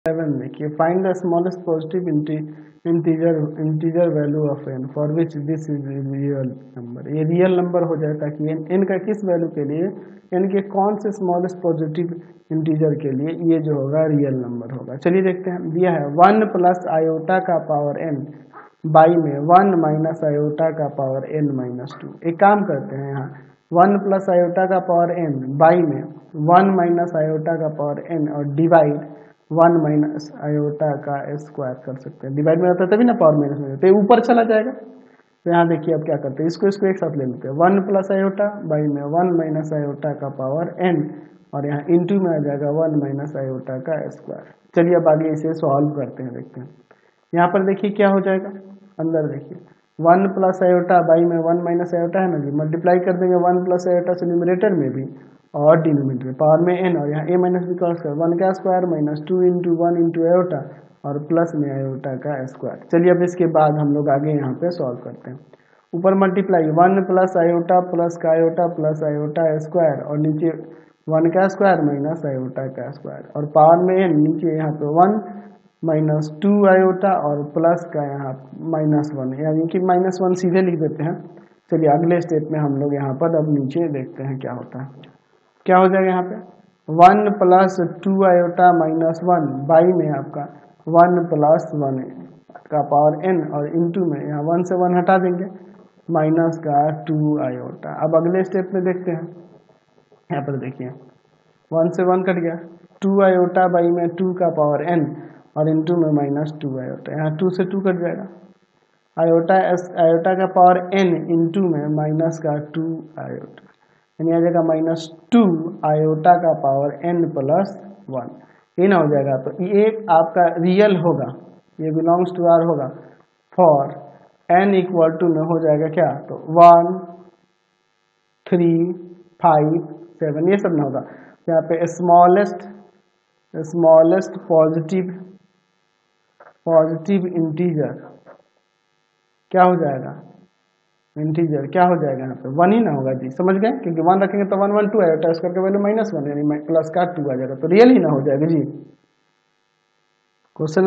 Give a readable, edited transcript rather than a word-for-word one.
7 देखिए, find the smallest positive integer value of n for which this is real number. ये real number हो जाए ताकि n का किस वैल्यू के लिए, n के कौन से स्मॉलेस्ट पॉजिटिव इंटीजर के लिए ये जो होगा रियल नंबर होगा। चलिए देखते हैं, दिया है 1 प्लस आयोटा का पावर n बाई में 1 माइनस आयोटा का पावर n माइनस 2। एक काम करते हैं, यहाँ 1 प्लस आयोटा का पावर n बाई में 1 माइनस आयोटा का पावर n और डिवाइड 1 माइनस आयोटा का स्क्वायर कर सकते हैं। डिवाइड में रहता है तभी ना पावर माइनस में रहता है, ऊपर चला जाएगा। तो यहाँ देखिए अब क्या करते हैं, इसको एक साथ ले लेते हैं, 1 प्लस आयोटा बाई में 1 माइनस आयोटा का पावर n और यहाँ इंटू में आ जाएगा 1 माइनस आयोटा का स्क्वायर। चलिए अब आगे इसे सॉल्व करते हैं, देखते हैं। यहाँ पर देखिए क्या हो जाएगा, अंदर देखिए 1 प्लस आयोटा बाई में 1 माइनस आयोटा है ना जी, मल्टीप्लाई कर देंगे 1 प्लस आयोटा से न्यूमरेटर में भी और डिनोमिनेटर में, पावर में n और यहाँ a माइनस b क्रॉस कर 1 का square minus 2 into 1 into iota और प्लस में आयोटा का स्क्वायर। चलिए अब इसके बाद हम लोग आगे यहाँ पे सॉल्व करते हैं। ऊपर मल्टीप्लाई 1 प्लस आयोटा प्लस का आयोटा प्लस आयोटा स्क्वायर और नीचे 1 का स्क्वायर माइनस आयोटा का स्क्वायर और पावर में n, नीचे यहाँ पे 1 माइनस 2 आयोटा और प्लस का यहाँ माइनस 1, यानी कि माइनस 1 सीधे लिख देते हैं। चलिए अगले स्टेप में हम लोग यहाँ पर अब नीचे देखते हैं क्या होता है। क्या हो जाएगा यहाँ पे 1 प्लस 2 आयोटा माइनस 1 बाई में आपका 1 प्लस 1 का पावर n और इंटू में यहाँ 1 से 1 हटा देंगे माइनस का 2 आयोटा। अब अगले स्टेप में देखते हैं, यहाँ पर देखिए 1 से 1 कट गया, 2 आयोटा बाई में 2 का पावर n और इंटू में माइनस 2 आयोटा, यहाँ 2 से 2 कट जाएगा, आयोटा का पावर n इंटू में माइनस का 2 आयोटा, यानी आ जाएगा माइनस 2 आयोटा का पावर n प्लस 1। ये ना हो जाएगा, तो ये आपका रियल होगा, ये बिलोंग्स टू आर होगा फॉर n इक्वल टू में हो जाएगा क्या, तो 1 3 5 7 ये सब ना होगा। यहाँ पे स्मॉलेस्ट पॉजिटिव इंटीजर क्या हो जाएगा, इंटीजर क्या हो जाएगा यहाँ पे 1 ही ना होगा जी, समझ गए, क्योंकि 1 रखेंगे तो 1 1 2 आएगा, इसका वैल्यू -1 यानी प्लस का 2 आ जाएगा, तो रियल ही ना हो जाएगा जी। क्वेश्चन